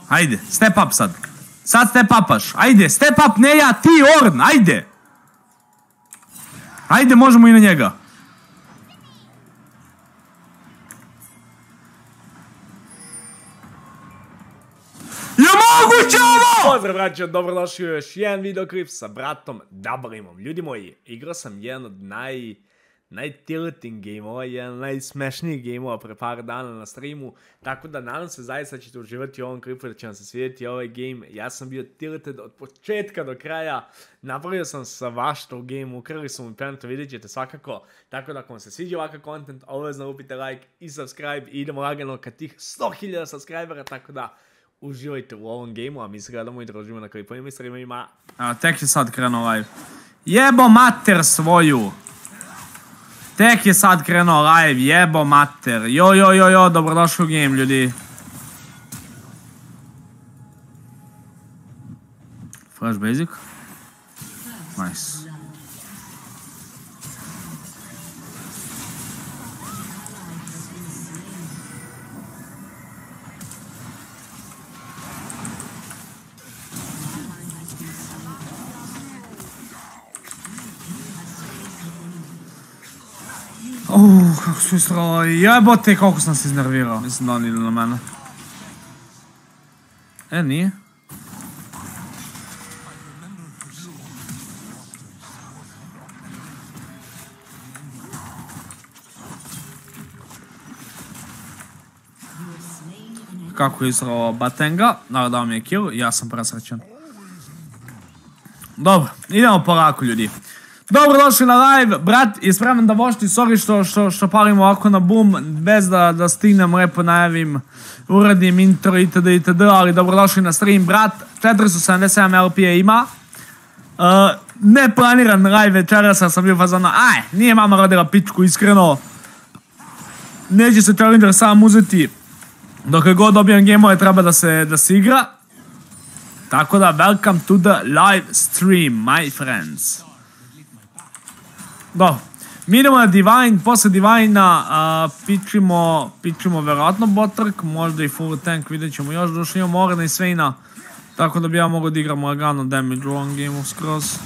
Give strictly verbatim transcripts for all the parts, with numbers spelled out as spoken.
Ajde, step up sad. Sad step upaš. Ajde, step up, ne ja, ti Orn, ajde. Ajde, možemo i na njega. Je moguće ovo! Pozdrav braćo, dobrodošli u još jedan videoklip sa bratom Dabrimom. Ljudi moji, igrao sam jedan od naj... najtilting gameova, jedan najsmešnijih gameova pre par dana na streamu, tako da nadam se zaista ćete uživati u ovom klipu, da će vam se svidjeti ovaj game. Ja sam bio tilted od početka do kraja, napravio sam svašta u gameu, ukrali su mi pentu, vidjet ćete svakako, tako da ako vam se sviđa ovakav content, obavezno upite like i subscribe i idemo lagano ka tih sto hiljada subscribera, tako da uživajte u ovom gameu, a mi se gledamo i družimo na klipovima i streamima. A, tek je sad krenuo live. Jebo mater svoju! Tek je sad krenuo live, jebo mater. Jo, jo, jo, jo, dobrodošli u game, ljudi. Flash basic. Nice. Uuuu, kako su istralo, jebote, koliko sam se iznervirao. Mislim da on ide na mene. E, nije. Kako je istralo Batenga, naravno mi je kill, ja sam presrećen. Dobro, idemo polako, ljudi. Dobrodošli na live, brat je spreman da vošti, sorry što, što, što palimo ovako na boom, bez da, da stignem lepo najavim, uradim intro itd. itd. Ali dobrodošli na stream, brat, četiristo sedamdeset sedam L P-a ima. Uh, neplaniran live večeras, sam bio fazano, aj, nije mama rodila pičku, iskreno. Neće se Challenger sam uzeti, dok god dobijem game-ove treba da se, da se igra. Tako da, welcome to the live stream, my friends. Dobro, mi idemo na Divine, posle Divine-a pičimo, pičimo verovatno botrk, možda i full tank, vidjet ćemo još, došli imamo Orna i Sveina, tako da bi ja mogao da igram lagano damage u ovom gameu skroz.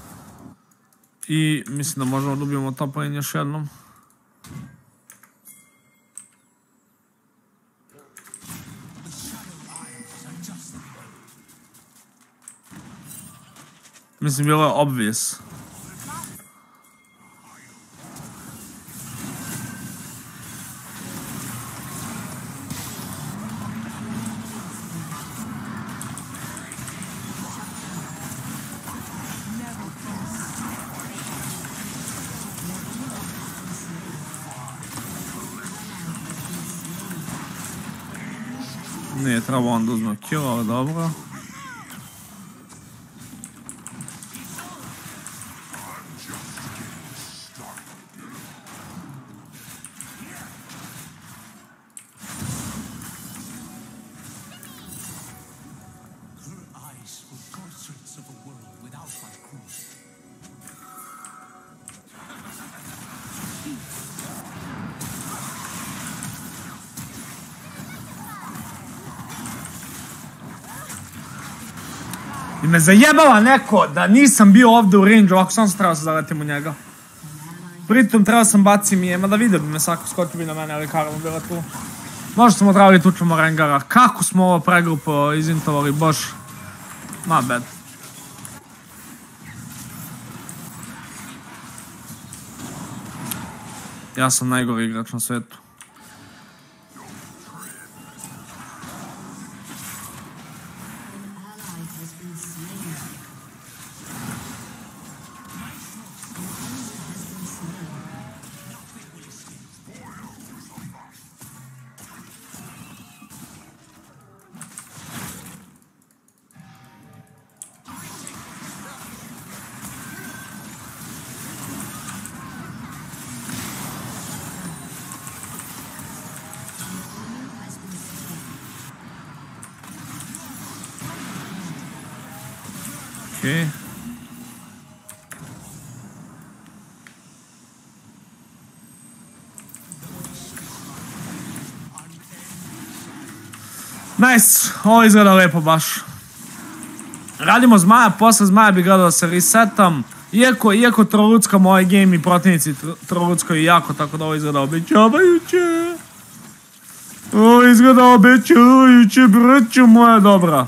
I mislim da možemo da ubijemo top lane još jednom. Mislim, bilo je obvious. Nije trebao on da uzme kill, ali dobro. I me zajebala neko da nisam bio ovdje u range, ovako sam se trebao se zaletim u njega. Pritom trebao sam bacim i da vidio bi me svako skotio bi na mene, ali Karlo bila tu. Možda smo trebali tučemo Rengara, kako smo ovo pregrupo izintovali, boš. Ma bad. Ja sam najgori igrač na svijetu. Okej. Nice, ovo izgleda lepo baš. Radimo zmaja, posle zmaja bi gledao da se resetam. Iako, iako troluckam ovaj game i protivnici troluckaju jako, tako da ovo izgleda obećavajuće. Ovo izgleda obećavajuće, braćo moja dobra.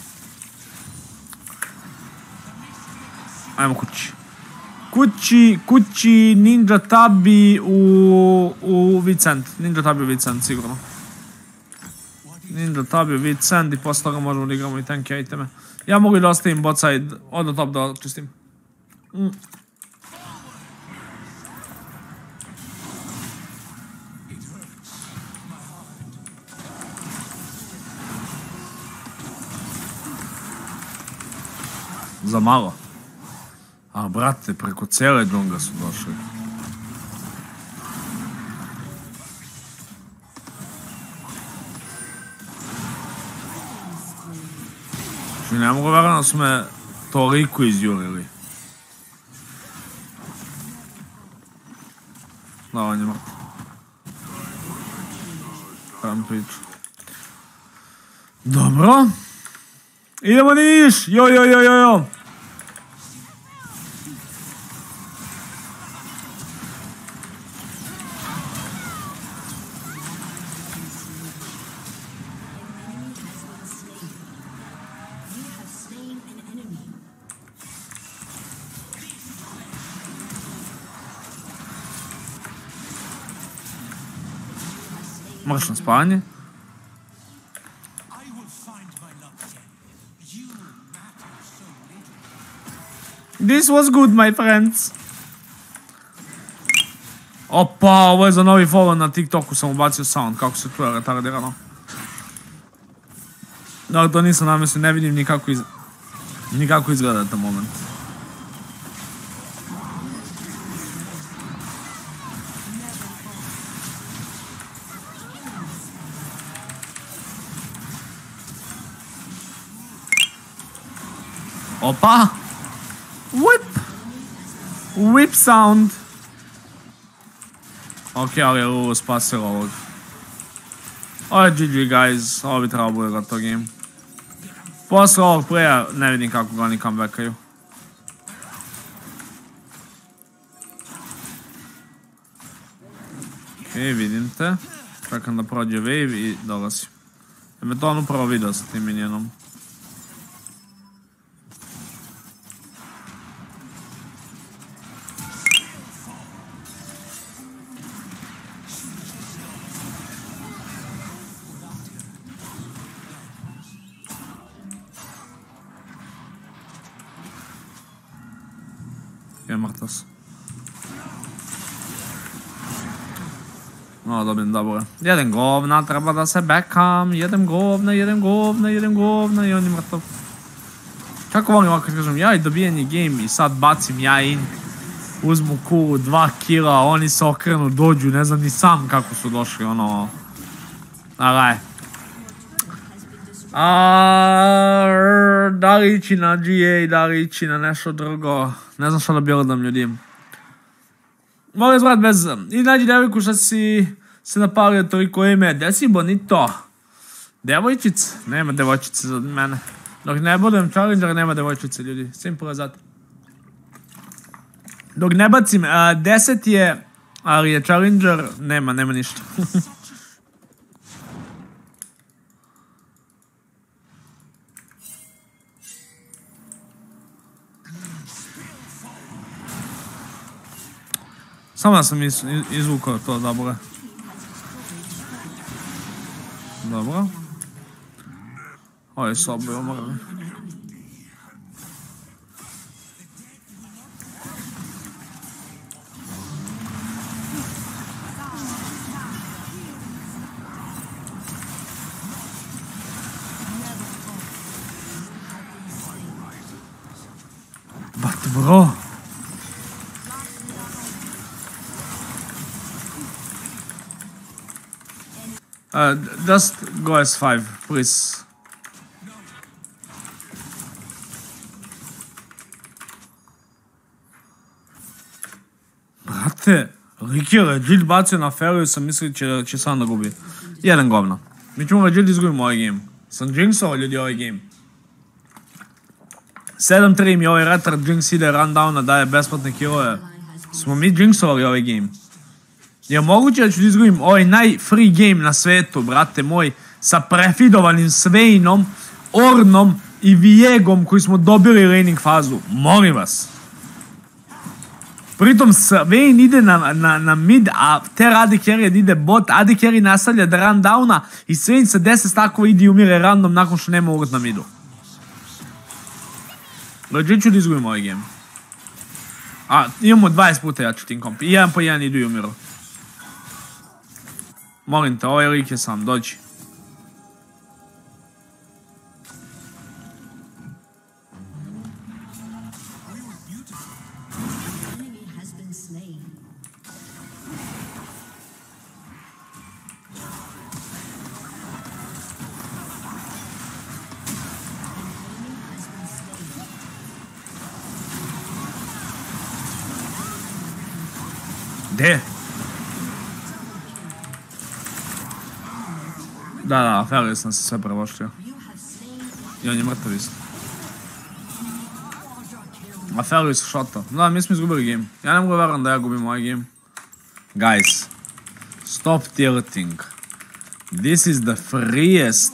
Ajmo kući. Kući, kući, Ninja Tabi u, u Vicent. Ninja Tabi u Vicent, sigurno. Ninja Tabi u Vicent i posle toga možemo da igramo i tanke iteme. Ja mogu i da ostavim bot side, odno top da čistim. Mm. Za malo. A brate, preko cele džunga su došli. Znači ne mogu verovati da su me toliko izjurili. Da, on je mrtav. Kajem priču. Dobro. Idemo niš! Jo, jo, jo, jo, jo! Marš na spanje. This was good, my friends. Opa, ovo je za novi follow na TikToku, sam ubacio sound, kako se čuje retardirano. No, to nisam namislio, ne vidim nikako, iz... nikako izgleda taj moment. Opa! Whip! Whip sound! Ok, ali je ovo spasilo ovog. Ovo je G G, guys. Ovo bi trebalo bude gotov game. Posle ovog playa ne vidim kako ga oni comebackaju. Ok, vidim te. Čekam da prođe wave i dolazim. Ja me to on upravo vidio sa tim minionom. Je mrtav sam. No, dobijem dobro. Jedem govna, treba da se backam. Jedem govna, jedem govna, jedem govna i on je mrtav. Kako volim ovako kažem, ja i dobijen je game i sad bacim ja in. Uzmu kulu, dva kila, oni se okrenu, dođu, ne znam ni sam kako su došli, ono... Daj. Aaaaaa, da li ići na G A, da li ići na nešto drugo, ne znam što da bildam ljudim. Molim zbrat bez, i nađi devojku što si se napalio toliko ime, gdje si bonito? Devojčic? Nema devojčice za mene. Dok ne budem challenger, nema devojčice ljudi, simple as that. Dok ne bacim, deset je, ali je challenger, nema, nema ništa. Samo da sam izvukao to, dobro. Dobro. Ovo je sobe umrli. But bro. Uh, just go S five, please. Brate, lik je legit bacio na fairway, sam mislio će, će sam da gubi. Jedan govno. Mi ćemo legit izgubimo ovaj game. Sam jinxovao ljudi ovaj game. sedam tri mi ovaj retard jinx ide rundowna, daje besplatne killove. Smo mi jinxovali ovaj game. Je moguće da ću da izgubim ovaj najfree game na svetu, brate moj, sa prefidovanim Sveinom, Ornom i Viegom koji smo dobili laning fazu. Molim vas. Pritom Svein ide na, na, na mid, a Ter A D carry ide bot, A D carry nastavlja da rundowna i Svein sa deset stakova ide i umire random nakon što nema urt na midu. Legit ću da izgubim ovaj game. A, imamo dvadeset puta jači team komp. I jedan po jedan idu i umiru. Molim te, ovaj lik je sam, dođi. Gde? Da, da, Aphelios sam se sve prevoštio. I on je mrtav isto. Aphelios shota. Da, mi smo izgubili game. Ja ne mogu verujem da ja gubim ovaj game. Guys, stop tilting. This is the freest.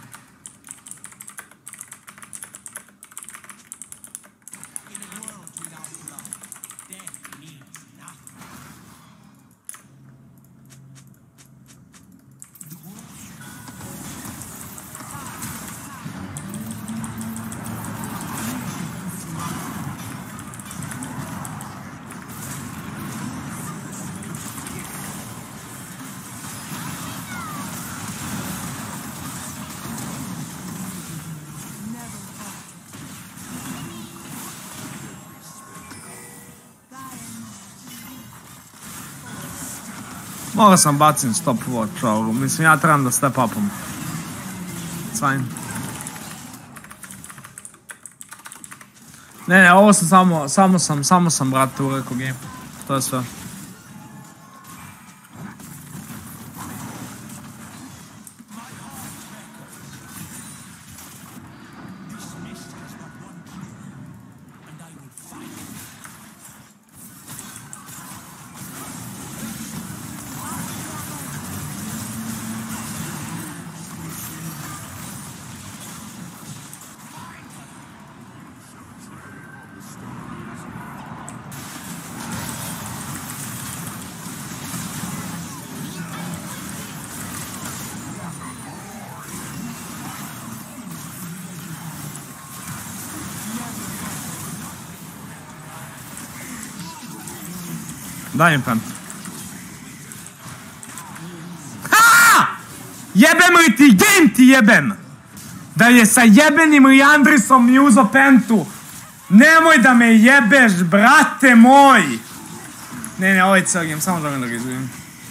Morao sam bacim stop watch ovu, mislim ja trebam da step upom. It's fine. Ne, ne, ovo sam samo, samo sam, samo sam brate u rekao game. To je sve. Daj im pent. Ha! Jebem li ti, game ti jebem! Da je sa jebenim Liandrisom mi uzo pentu. Nemoj da me jebeš, brate moj! Ne, ne, ovo je cijel game, samo želim da ga izgubim.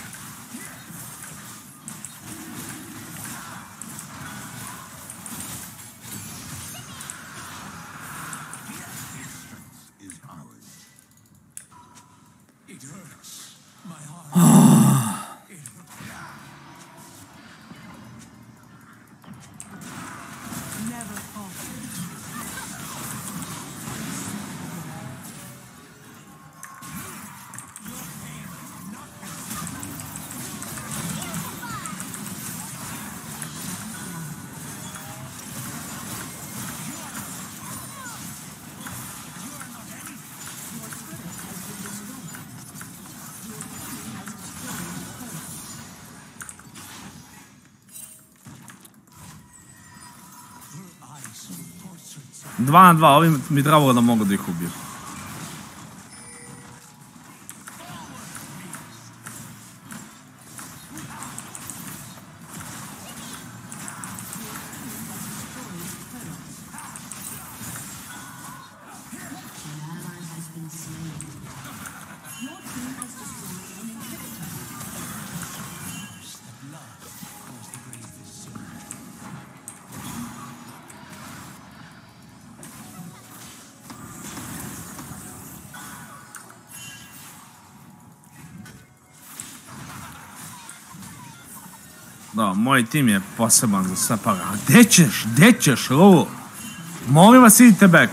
Dva na dva, ovim mi trebalo da mogu da ih ubiju. Da, moj tim je poseban za sve para. A gde ćeš? Gde ćeš, Lulu? Molim vas, idite back.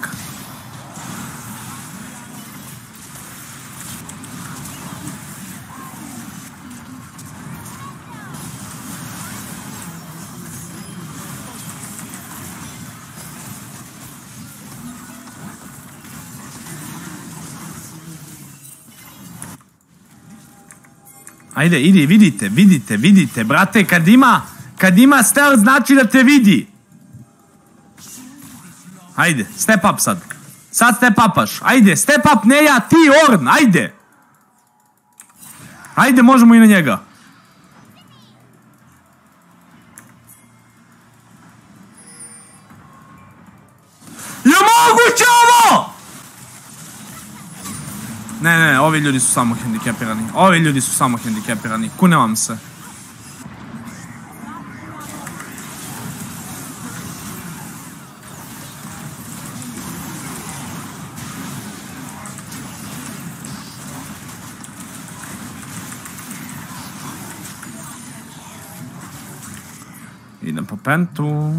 Ajde, idi, vidite, vidite, vidite, brate, kad ima, kad ima stealth znači da te vidi. Ajde, step up sad. Sad step upaš, ajde, step up, ne ja, ti, Orn, ajde. Ajde, možemo i na njega. Je moguće ovo? Ne, ne, ovi ljudi su samo hendikepirani. Ovi ljudi su samo hendikepirani. Kune vam se. Idem po pentu.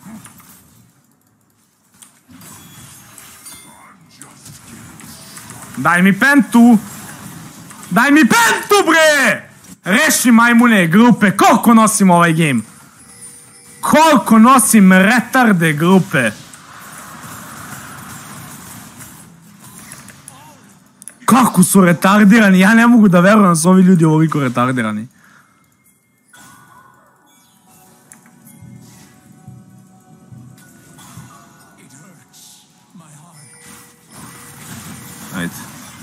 Daj mi pentu! Daj mi pentu, bre! Reši, majmune, grupe, koliko nosim ovaj game? Koliko nosim retarde grupe? Kako su retardirani? Ja ne mogu da verujem da su ovi ljudi ovoliko retardirani. Ajde.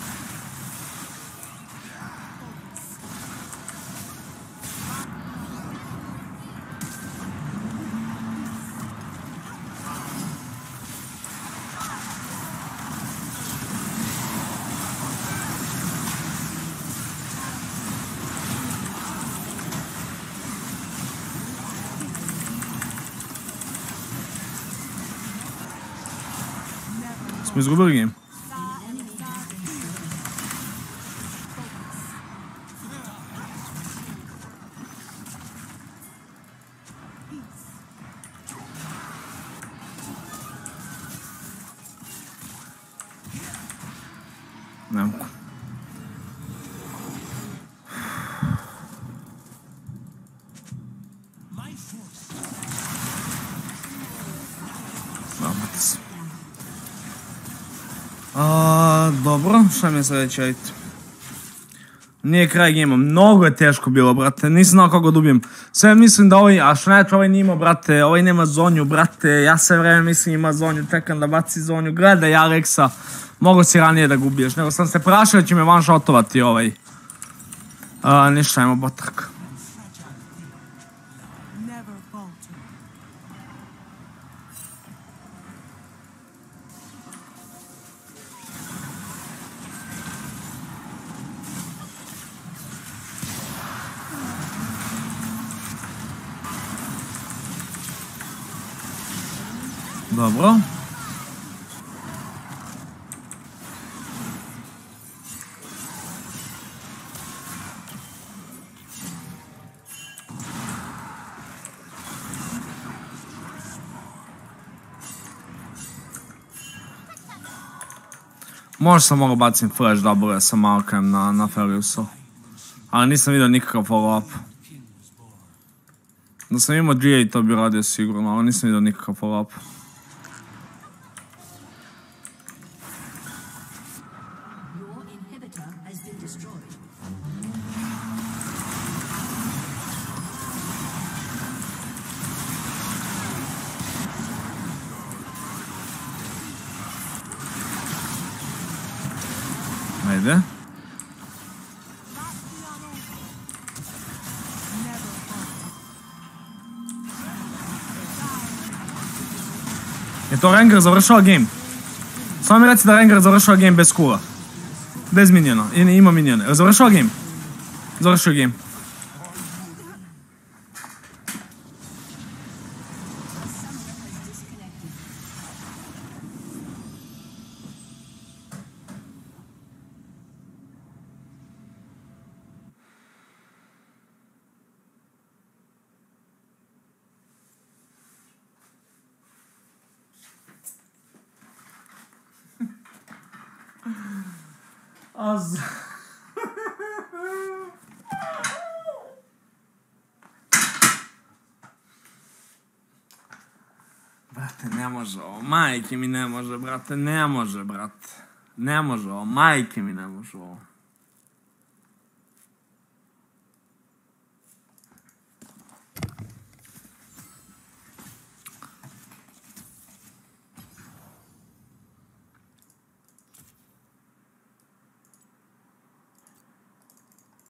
Smo izgubili game. Ne mogu. Mamate se. Dobro, šta mi je sljedeće, ajde. Nije kraj gema, mnogo je teško bilo, brate, nisam znao kako dobijem. Sve mislim da ovaj, a što najče ovaj nije imao, brate, ovaj nema zonju, brate, ja sve vreme mislim ima zonju, čekam da baci zonju, gledaj Alexa, mogo si ranije da ga ubiješ, nego sam se prašao da će me van šotovati ovaj. A, ništa, ajmo botak. Dobro. Možda sam mogao bacim flash double sa Malkem na, na Feliusu. Ali nisam vidio nikakav follow up. Da sam imao G A to bi radio sigurno, ali nisam vidio nikakav follow up. Ajde. Je to Rengar završava game? Samo mi reci da Rengar završava game bez kula. Bez miniona. Ima minione. Završava game? Završava game. Az... Brate, ne može ovo, majke mi ne može, brate, ne može, brate. Ne može ovo, majke mi ne može ovo.